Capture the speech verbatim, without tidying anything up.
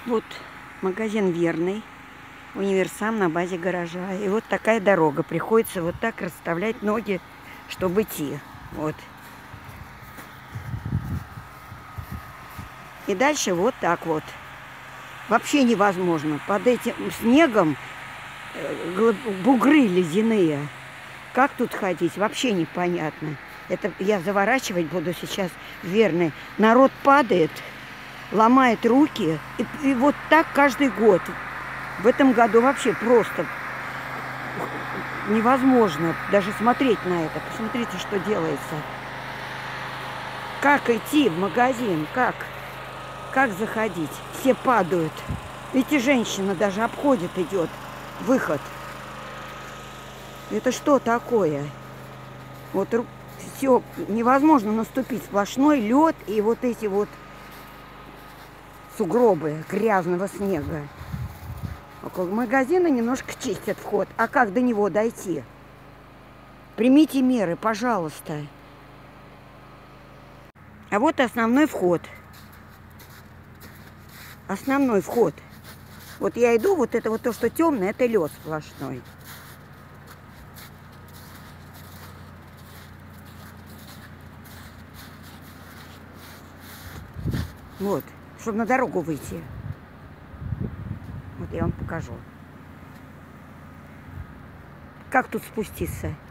Вот магазин Верный, универсам на базе гаража. И вот такая дорога. Приходится вот так расставлять ноги, чтобы идти. Вот. И дальше вот так вот. Вообще невозможно. Под этим снегом бугры ледяные. Как тут ходить? Вообще непонятно. Это я заворачивать буду сейчас Верный. Народ падает, ломает руки. И, и вот так каждый год. В этом году вообще просто невозможно даже смотреть на это. Посмотрите, что делается. Как идти в магазин? Как? Как заходить? Все падают. Видите, женщина даже обходит, идет. Выход. Это что такое? Вот все невозможно наступить. Сплошной лед и вот эти вот сугробы грязного снега. Около магазина немножко чистят вход. А как до него дойти? Примите меры, пожалуйста. А вот основной вход. Основной вход. Вот я иду, вот это вот то, что темное, это лед сплошной. Вот, чтобы на дорогу выйти. Вот я вам покажу. Как тут спуститься?